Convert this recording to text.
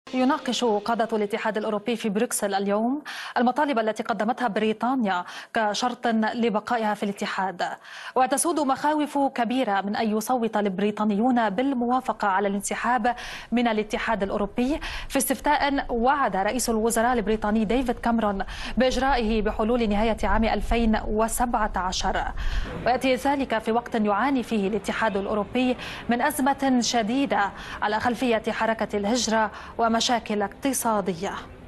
يناقش قادة الاتحاد الأوروبي في بروكسل اليوم المطالب التي قدمتها بريطانيا كشرط لبقائها في الاتحاد، وتسود مخاوف كبيرة من أن يصوت البريطانيون بالموافقة على الانسحاب من الاتحاد الأوروبي في استفتاء وعد رئيس الوزراء البريطاني ديفيد كاميرون بإجرائه بحلول نهاية عام 2017. ويأتي ذلك في وقت يعاني فيه الاتحاد الأوروبي من أزمة شديدة على خلفية حركة الهجرة ومشاكل اقتصادية.